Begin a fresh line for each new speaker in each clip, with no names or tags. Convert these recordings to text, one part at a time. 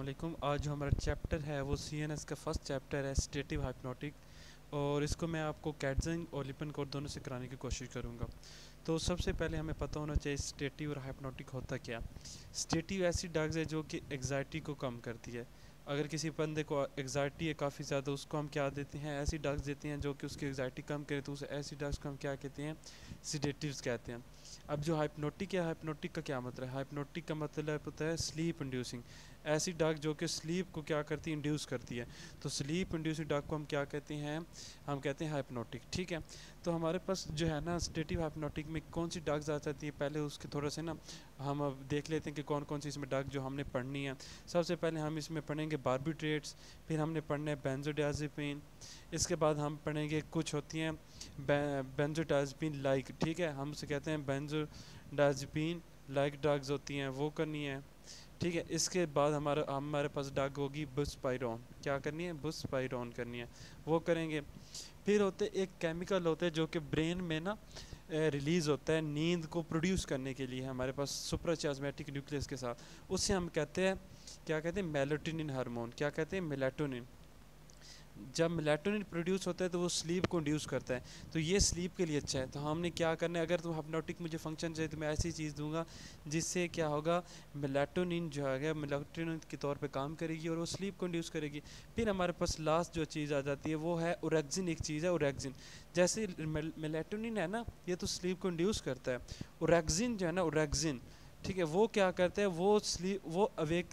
वालेकुम। आज जो हमारा चैप्टर है वो CNS का फर्स्ट चैप्टर है स्टेटिव हाइप्नोटिक, और इसको मैं आपको कैटजिंग और लिपनकोर दोनों से कराने की कोशिश करूँगा। तो सबसे पहले हमें पता होना चाहिए स्टेटिव और हाइप्नोटिक होता क्या। स्टेटिव ऐसी ड्रग्स है जो कि एग्जाइटी को कम करती है। अगर किसी बंदे को एग्जाइटी है काफ़ी ज़्यादा, उसको हम क्या देते हैं, ऐसी ड्रग्स देते हैं जो कि उसकी एग्जाइटी कम करे, तो उसे ऐसी ड्रग्स को हम क्या कहते हैं, सिडेटिव्स कहते हैं। अब जो हाइप्नोटिक है, हाइप्नोटिक का क्या मतलब है? हाइप्नोटिक का मतलब होता है स्लीप इंड्यूसिंग। ऐसी ड्रग जो कि स्लीप को क्या करती है, इंड्यूस करती है। तो स्लीप इंड्यूसिंग ड्रग को हम क्या कहते हैं, हम कहते हैं हाइप्नोटिक। ठीक है। तो हमारे पास जो है ना स्टेटिव हाइप्नोटिक में कौन सी ड्रग्स आ जाती है, पहले उसके थोड़ा से ना हम अब देख लेते हैं कि कौन कौन सी इसमें ड्रग जो हमने पढ़नी है। सबसे पहले हम इसमें पढ़ेंगे बार्बिट्रेट्स, फिर हमने पढ़ना है बेंजोडाज़ेपिन, इसके बाद हम पढ़ेंगे कुछ होती हैं बेंजोडाज़ेपिन लाइक, ठीक है, हम उसे कहते हैं बेंजोडाज़ेपिन लाइक ड्रग्स होती हैं, वो करनी है। ठीक है। इसके बाद हमारे पास ड्रग होगी बुस्पाइरोन, क्या करनी है, बुस्पाइरोन करनी है, वो करेंगे। फिर होते एक केमिकल होते हैं जो कि ब्रेन में ना रिलीज़ होता है नींद को प्रोड्यूस करने के लिए हमारे पास सुप्राचियास्मेटिक न्यूक्लियस के साथ, उससे हम कहते हैं, क्या कहते हैं, मेलाटोनिन हार्मोन, क्या कहते हैं, मेलाटोनिन। जब मेलाटोनिन प्रोड्यूस होता है तो वो स्लीप को इंड्यूस करता है, तो ये स्लीप के लिए अच्छा है। तो हमने क्या करना है, अगर तुम हिप्नोटिक मुझे फंक्शन चाहिए तो मैं ऐसी चीज़ दूंगा जिससे क्या होगा, मेलाटोनिन जो है मेलाटोनिन के तौर पे काम करेगी और वो स्लीप को इंड्यूस करेगी। फिर हमारे पास लास्ट जो चीज़ आ जाती है वो है ओरेक्जिन, एक चीज़ है ओरेक्जिन। जैसे मेलाटोनिन है ना, ये तो स्लीप को इंड्यूस करता है। ओरेक्जिन जो है ना, ओरेक्जिन, ठीक है, वो क्या करता है, वो स्लीप, वो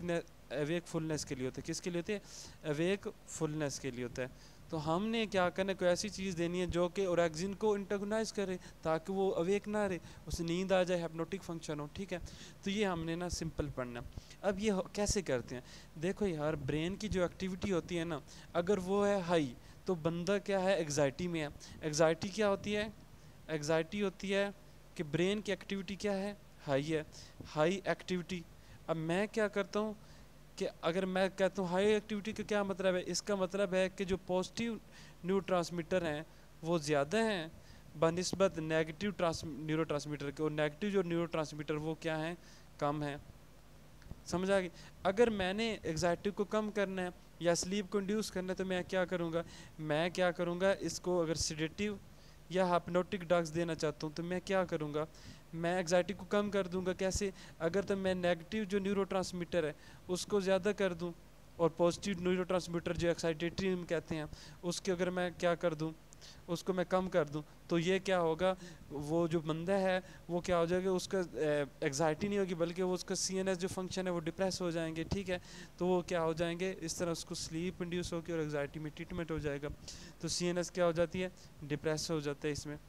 अवेकफुलनेस के लिए होता है। किसके लिए होते हैं, अवेकफुलनेस के लिए होता है। तो हमने क्या करना है, कोई ऐसी चीज़ देनी है जो कि ओरेक्जिन को इंटेगोनाइज करे ताकि वो अवेक ना रहे, उसे नींद आ जाए, हिप्नोटिक फंक्शन हो। ठीक है। तो ये हमने ना सिंपल पढ़ना। अब ये कैसे करते हैं, देखो यार, ब्रेन की जो एक्टिविटी होती है ना, अगर वो है हाई तो बंदा क्या है, एग्जाइटी में है। एग्जाइटी क्या होती है, एग्जाइटी होती है कि ब्रेन की एक्टिविटी क्या है, हाई है, हाई एक्टिविटी। अब मैं क्या करता हूँ कि अगर मैं कहता हूँ हाई एक्टिविटी का क्या मतलब है, इसका मतलब है कि जो पॉजिटिव न्यूरोट्रांसमीटर हैं वो ज़्यादा हैं बनिस्बत नेगेटिव न्यूरो ट्रांसमीटर के, और नेगेटिव जो न्यूरो ट्रांसमीटर वो क्या हैं, कम है। समझ आ गई। अगर मैंने एग्जाइटी को कम करना है या स्लीप को इंड्यूस करना है तो मैं क्या करूँगा, मैं क्या करूँगा, इसको अगर सिडेटिव या हिप्नोटिक ड्रग्स देना चाहता हूँ तो मैं क्या करूँगा, मैं एग्जाइटी को कम कर दूंगा। कैसे, अगर तो मैं नेगेटिव जो न्यूरोट्रांसमीटर है उसको ज़्यादा कर दूं और पॉजिटिव न्यूरोट्रांसमीटर जो एक्साइटेटरी हम कहते हैं उसके अगर मैं क्या कर दूं, उसको मैं कम कर दूं, तो ये क्या होगा, वो जो बंदा है वो क्या हो जाएगा, उसका एग्जाइटी नहीं होगी बल्कि वो उसका CNS जो फंक्शन है वो डिप्रेस हो जाएंगे। ठीक है। तो वो क्या हो जाएंगे, इस तरह उसको स्लीप इंड्यूस होगी और एग्जाइटी में ट्रीटमेंट हो जाएगा। तो CNS क्या हो जाती है, डिप्रेस हो जाता है इसमें।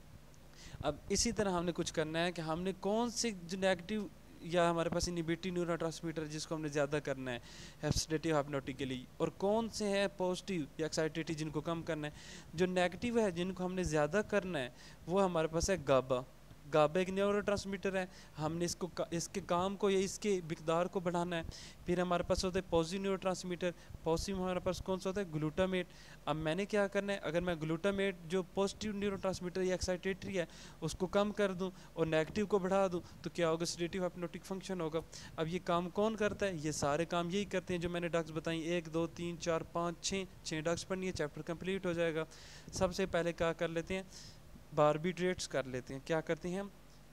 अब इसी तरह हमने कुछ करना है कि हमने कौन से जो नेगेटिव या हमारे पास इनहिबिटरी न्यूरोट्रांसमीटर जिसको हमने ज़्यादा करना है सेडेटिव हिप्नोटिक के लिए, और कौन से हैं पॉजिटिव या एक्साइटेटरी जिनको कम करना है। जो नेगेटिव है जिनको हमने ज़्यादा करना है वो हमारे पास है गाबा। गाबा एक न्यूरोट्रांसमीटर है, हमने इसके काम को या इसके मिकदार को बढ़ाना है। फिर हमारे पास होता है पॉजिटिव न्यूरोट्रांसमीटर, पॉजिटिव हमारे पास कौन सा होता है, ग्लूटामेट। अब मैंने क्या करना है, अगर मैं ग्लूटामेट जो पॉजिटिव न्यूरोट्रांसमीटर या एक्साइटेटरी है उसको कम कर दूं और नेगेटिव को बढ़ा दूं तो क्या होगा, सेडेटिव हिप्नोटिक फंक्शन होगा। अब ये काम कौन करता है, ये सारे काम यही करते हैं जो मैंने ड्रग्स बताई, 1 2 3 4 5 6 ड्रग्स पढ़नी है, चैप्टर कंप्लीट हो जाएगा। सबसे पहले क्या कर लेते हैं, बार्बिट्रेट्स कर लेते हैं। क्या करते हैं हम,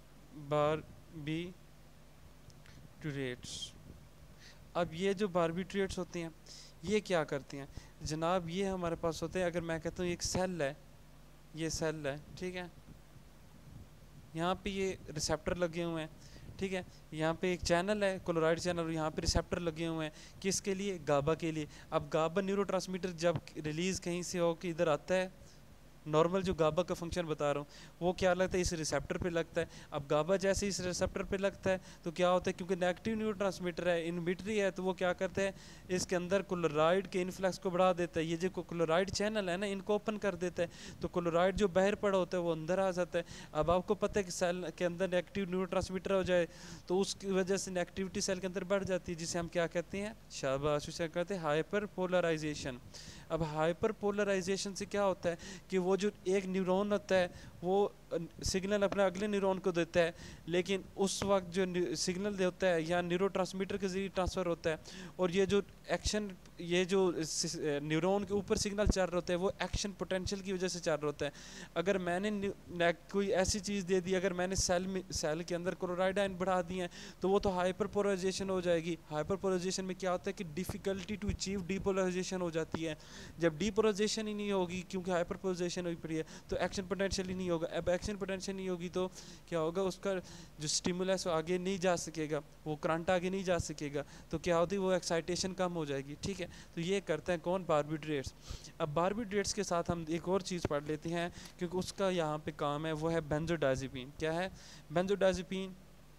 बार्बिट्रेट्स। अब ये जो बार्बिट्रेट्स होते हैं ये क्या करते हैं जनाब, ये हमारे पास होते हैं, अगर मैं कहता हूँ एक सेल है, ये सेल है, ठीक है, यहाँ पे ये रिसेप्टर लगे हुए हैं, ठीक है, यहाँ पे एक चैनल है क्लोराइड चैनल और यहाँ पे रिसेप्टर लगे हुए हैं, किसके लिए, गाबा के लिए। अब गाबा न्यूरोट्रांसमीटर जब रिलीज़ कहीं से हो के इधर आता है, नॉर्मल जो गाबा का फंक्शन बता रहा हूँ वो क्या लगता है, इस रिसेप्टर पे लगता है। अब गाबा जैसे इस रिसेप्टर पे लगता है तो क्या होता है, क्योंकि नेगेटिव न्यूरोट्रांसमीटर है, इनहिबिटरी है, तो वो क्या करता है, इसके अंदर क्लोराइड के इन्फ्लक्स को बढ़ा देता है। ये जो क्लोराइड चैनल है ना, इनको ओपन कर देता है, तो क्लोराइड जो बाहर पड़ा होता है वो अंदर आ जाता है। अब आपको पता है कि सेल के अंदर नेगेटिव न्यूरोट्रांसमीटर हो जाए तो उसकी वजह से नेगेटिविटी सेल के अंदर बढ़ जाती है, जिसे हम क्या कहते हैं, शाबाश, उसे कहते हैं हाइपर पोलराइजेशन। अब हाइपर पोलराइजेशन से क्या होता है कि वो जो एक न्यूरॉन होता है वो सिग्नल अपने अगले न्यूरॉन को देता है, लेकिन उस वक्त जो सिग्नल देता है या न्यूरोट्रांसमीटर के जरिए ट्रांसफ़र होता है, और ये जो एक्शन, ये जो न्यूरॉन के ऊपर सिग्नल चल रहा होता है वो एक्शन पोटेंशियल की वजह से चल रहा होता है। अगर मैंने कोई ऐसी चीज़ दे दी, अगर मैंने सेल के अंदर क्लोराइड आयन बढ़ा दिए हैं, तो वो तो हाइपरपोलराइजेशन हो जाएगी। हाइपरपोलराइजेशन में क्या होता है कि डिफ़िकल्टी टू अचीव डीपोलराइजेशन हो जाती है। जब डीपोलराइजेशन ही नहीं होगी, क्योंकि हाइपरपोलराइजेशन हुई पड़ी है, तो एक्शन पोटेंशियल ही नहीं होगा। अब एक्शन पोटेंशियल नहीं होगी तो क्या होगा, उसका जो स्टिमुलस वो आगे नहीं जा सकेगा, वो करंट आगे नहीं जा सकेगा, तो क्या होती है, वो एक्साइटेशन कम हो जाएगी। ठीक है, तो ये करते हैं कौन, बारबीट्रेट्स। अब बारबीट्रेट्स के साथ हम एक और चीज़ पढ़ लेते हैं, क्योंकि उसका यहाँ पे काम है, वो है बेंजोडाइज़ेपिन। क्या है, बेंजोडाइज़ेपिन,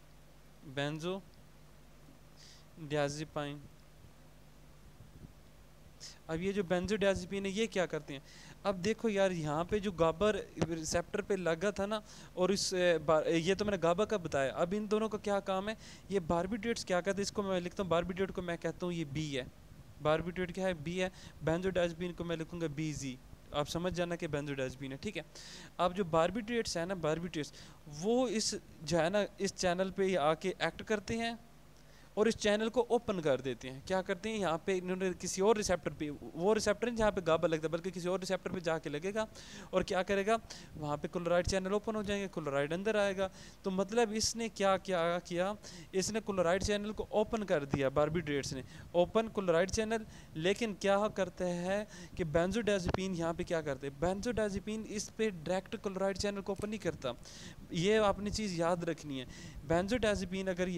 बेंजोडाइज़ेपिन। अब ये जो बेंजोडाइज़ेपिन है, ये क्या करते हैं। अब देखो यार, यहाँ पे जो गाबा रिसेप्टर पे लगा था ना, और ये तो मैंने गाबा का बताया। अब इन दोनों का क्या काम है, ये बारबीट्रेट्स क्या करते हैं, इसको मैं लिखता हूँ, बारबीट्रेट को मैं कहता हूँ ये बी है। बारबीट्रेट क्या है, बी है। बेंजोडाइज़ेपिन को मैं लिखूँगा BZ। आप समझ जाना कि बेंजोडाइज़ेपिन है। ठीक है, अब जो बारबीट्रेट्स है ना, बारबीट्रेट्स वो इस जो है ना, इस चैनल पे आके एक्ट करते हैं और इस चैनल को ओपन कर देते हैं। क्या करते हैं, यहाँ पे इन्होंने किसी और रिसेप्टर पे, वो रिसेप्टर नहीं जहाँ पे गाबा लगता है, बल्कि किसी और रिसेप्टर पे जाके लगेगा, और क्या करेगा, वहाँ पे क्लोराइड चैनल ओपन हो जाएंगे, क्लोराइड अंदर आएगा। तो मतलब इसने क्या क्या किया, इसने क्लोराइड चैनल को ओपन कर दिया, बारबीट्रेट्स ने ओपन क्लोराइड चैनल। लेकिन क्या करते हैं कि बेंजोडाइज़ेपिन यहाँ पे क्या करते हैं, बेंजोडाइज़ेपिन इस पे डायरेक्ट क्लोराइड चैनल को ओपन नहीं करता। ये आपने चीज़ याद रखनी है। बेंजोडाइज़ेपिन अगर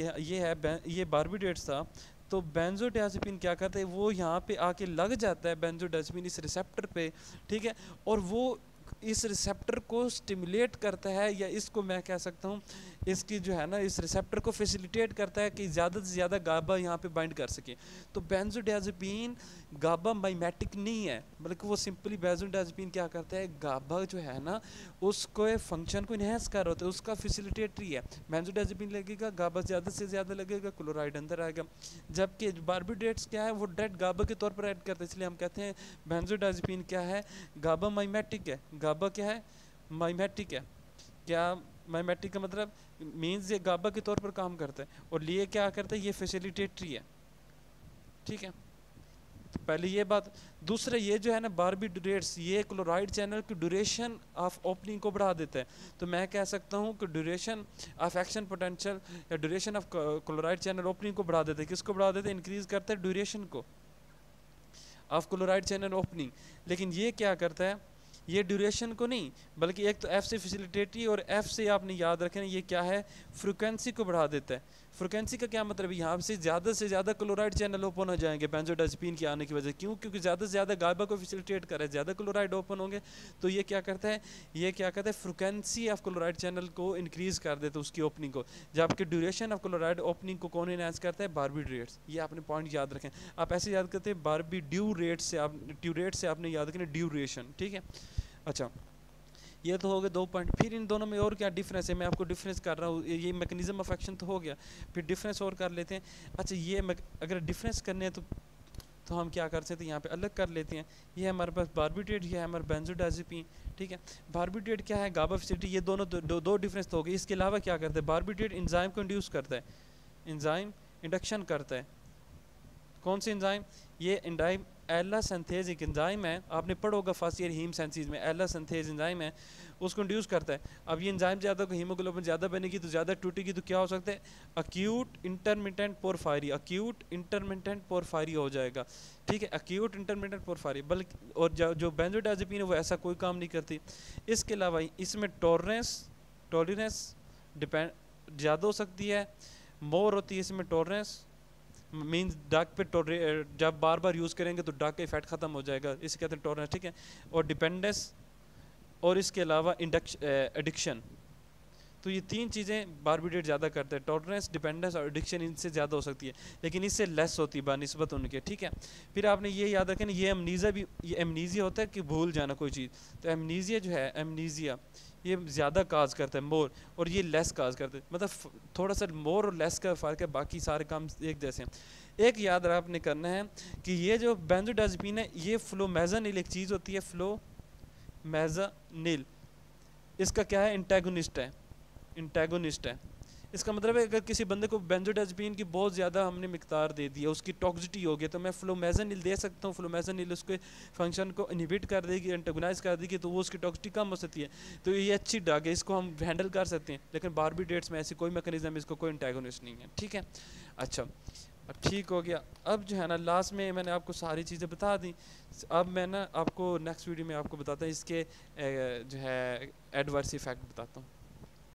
ये बारबीट्रेट्स था, तो बेंजोडाइज़ेपिन क्या करता है, वो यहाँ पे आके लग जाता है, बेंजोडाइज़ेपिन इस रिसेप्टर पे। ठीक है, और वो इस रिसेप्टर को स्टिमुलेट करता है, या इसको मैं कह सकता हूँ, इसकी जो है ना, इस रिसेप्टर को फैसिलिटेट करता है कि ज़्यादा से ज़्यादा गाबा यहाँ पे बाइंड कर सके। तो बेंजोडाइज़ेपिन गाबा माइमेटिक नहीं है, बल्कि वो सिंपली बेंजोडाइज़ेपिन क्या करता है, गाबा जो है ना, उसको फंक्शन को इन्हेंस कर होता है, उसका फैसिलिटेटरी है। बेंजोडाइज़ेपिन लगेगा, गाबा ज़्यादा से ज़्यादा लगेगा, क्लोराइड अंदर आएगा। जबकि बारबीट्रेट्स क्या है, वो डायरेक्ट गाबा के तौर पर ऐड करते हैं, इसलिए हम कहते हैं बेंजोडाइज़ेपिन क्या है, गाबा माइमेटिक है। गाबा क्या है, माइमेटिक है। क्या माइमेटिक का मतलब मीन्स ये गाबा के तौर पर काम करता है, और ये क्या करता है, ये फैसिलिटेटरी है। ठीक है, तो पहले ये बात। दूसरा, ये जो है ना बारबीट्रेट्स, ये क्लोराइड चैनल की ड्यूरेशन ऑफ ओपनिंग को बढ़ा देता है। तो मैं कह सकता हूँ कि ड्यूरेशन ऑफ एक्शन पोटेंशियल या duration of chloride channel opening को बढ़ा देते हैं। किसको बढ़ा देते हैं, इंक्रीज करता है ड्यूरेशन को ऑफ क्लोराइड चैनल ओपनिंग। लेकिन ये क्या करता है, ये ड्यूरेशन को नहीं, बल्कि एक तो F से फैसिलिटेटरी, और F से आपने याद रखें ये क्या है, फ्रिक्वेंसी को बढ़ा देता है। फ्रिक्वेंसी का क्या मतलब है, यहाँ से ज़्यादा क्लोराइड चैनल ओपन हो जाएंगे बेंजोडाइज़ेपिन के आने की वजह से। क्यों, क्योंकि ज़्यादा से ज़्यादा गाबा को फैसिलिटेट कर रहा है, ज़्यादा क्लोराइड ओपन होंगे, तो ये क्या करता है, फ्रिक्वेंसी ऑफ क्लोराइड चैनल को इंक्रीज़ कर देता है, उसकी ओपनिंग को। जबकि ड्यूरेशन ऑफ क्लोराइड ओपनिंग को कौन इनहांस करता है, बारबीट्रेट्स। ये आपने पॉइंट याद रखें। आप ऐसे याद करते हैं, बारबीट्यूरेट से आपने याद रखें ड्यूरेशन। ठीक है, अच्छा, ये तो हो गए 2 पॉइंट। फिर इन दोनों में और क्या डिफरेंस है, मैं आपको डिफरेंस कर रहा हूँ, ये मैकेनिज्म ऑफ एक्शन तो हो गया, फिर डिफरेंस और कर लेते हैं। अच्छा, ये अगर डिफरेंस करने हैं तो हम क्या कर सकते हैं, यहाँ पे अलग कर लेते हैं। ये हमारे पास बारबीट्रेट, ये है हमारा बेंजोडाइज़ेपिन। ठीक है, बारबीट्रेट क्या है, गाबा फैसिलिटी, ये दोनों दो डिफरेंस तो हो गए। इसके अलावा क्या करते हैं, बारबीट्रेट एंजाइम को इंड्यूस करता है, एंजाइम इंडक्शन करता है। कौन सी एंजाइम, ये एंजाइम एला सिंथेज एक एंजाइम है, आपने पढ़ा होगा फर्स्ट ईयर हीम साइंसेज में, एला सिंथेज एंजाइम है, उसको इंड्यूस करता है। अब ये एंजाइम ज़्यादा को हीमोग्लोबिन ज़्यादा बनेगी, तो ज़्यादा टूटेगी, तो क्या हो सकता है, acute intermittent porphyria, acute intermittent porphyria हो जाएगा। ठीक है, अक्यूट इंटरमिटेंट पोरफायरी। बल्कि और जो बेंजोडाइज़ेपिन है वो ऐसा कोई काम नहीं करती। इसके अलावा इसमें टॉलरेंस डिपेंड ज़्यादा हो सकती है, मोर होती है इसमें टॉलरेंस, मीन्स डग पे जब बार बार यूज़ करेंगे तो डग का इफेक्ट ख़त्म हो जाएगा, इसे कहते हैं टॉलरेंस। ठीक है, और डिपेंडेंस, और इसके अलावा एडिक्शन। तो ये 3 चीज़ें बारबीट्रेट ज़्यादा करते हैं, टॉलरेंस, डिपेंडेंस और एडिक्शन इनसे ज़्यादा हो सकती है, लेकिन इससे लेस होती है बानिस्बत उनके। ठीक है, फिर आपने ये याद रखें, ये एमनीजिया होता है कि भूल जाना कोई चीज़, तो एमनीजिया जो है, एमनीजिया ये ज़्यादा काज करता है, मोर, और ये लेस काज करते हैं। मतलब थोड़ा सा मोर और लेस का फ़र्क है, बाकी सारे काम एक जैसे हैं। एक याद आपने करना है कि ये जो बेंजोडाइज़ेपिन है, ये फ्लोमेज़ानिल एक चीज़ होती है, फ्लोमेज़ानिल। इसका क्या है, इंटेगोनिस्ट है, इंटेगोनिस्ट है। इसका मतलब है अगर किसी बंदे को बेंजोडाइज़ेपिन की बहुत ज़्यादा हमने मिकदार दे दी है, उसकी टॉक्सिटी हो गई, तो मैं फ्लोमेज़ानिल दे सकता हूँ, फ्लोमेज़ानिल उसके फंक्शन को इनहिबिट कर देगी, एंटागोनाइज कर देगी, तो वो उसकी टॉक्सिटी कम हो सकती है। तो ये अच्छी ड्रग है, इसको हम हैंडल कर सकते हैं, लेकिन बारबिट्रेट्स में ऐसी कोई मैकेनिज्म, इसको कोई एंटागोनिस्ट नहीं है, ठीक है। अच्छा, अब ठीक हो गया। अब जो है ना लास्ट में मैंने आपको सारी चीज़ें बता दी। अब मैं ना आपको नेक्स्ट वीडियो में आपको बताता हूँ इसके जो है एडवर्स इफेक्ट बताता हूँ।